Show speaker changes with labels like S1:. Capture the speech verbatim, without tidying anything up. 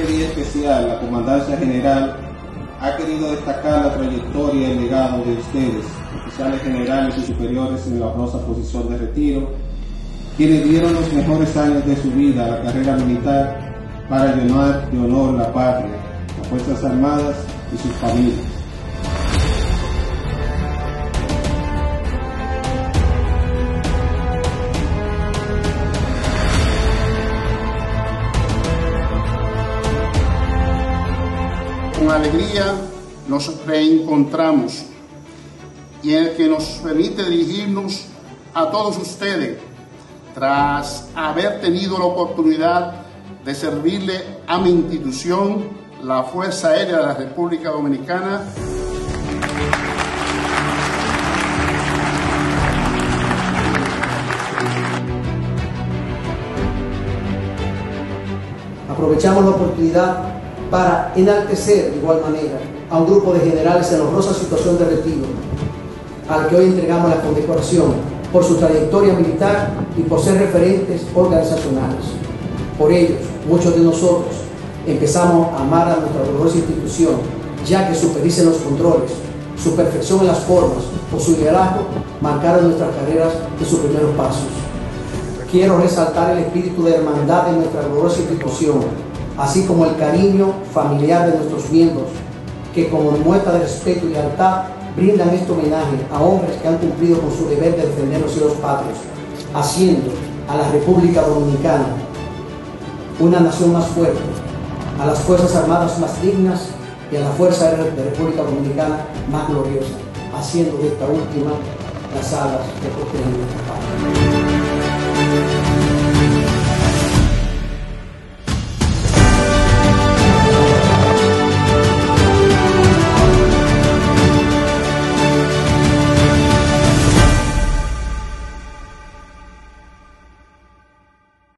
S1: este día especial, la Comandancia General ha querido destacar la trayectoria y el legado de ustedes, oficiales generales y superiores en la honrosa posición de retiro, quienes dieron los mejores años de su vida a la carrera militar para llenar de honor la patria, las Fuerzas Armadas y sus familias.
S2: Con alegría nos reencontramos y en el que nos permite dirigirnos a todos ustedes tras haber tenido la oportunidad de servirle a mi institución, la Fuerza Aérea de la República Dominicana.
S3: Aprovechamos la oportunidad para enaltecer de igual manera a un grupo de generales en la honrosa situación de retiro, al que hoy entregamos la condecoración por su trayectoria militar y por ser referentes organizacionales. Por ellos, muchos de nosotros empezamos a amar a nuestra gloriosa institución, ya que su pericia en los controles, su perfección en las formas o su liderazgo marcaron nuestras carreras y sus primeros pasos. Quiero resaltar el espíritu de hermandad de nuestra gloriosa institución, así como el cariño familiar de nuestros miembros, que como muestra de respeto y lealtad brindan este homenaje a hombres que han cumplido con su deber de defender los cielos patrios, haciendo a la República Dominicana una nación más fuerte, a las Fuerzas Armadas más dignas y a la Fuerza Aérea de la República Dominicana más gloriosa, haciendo de esta última las alas que protegen nuestra patria.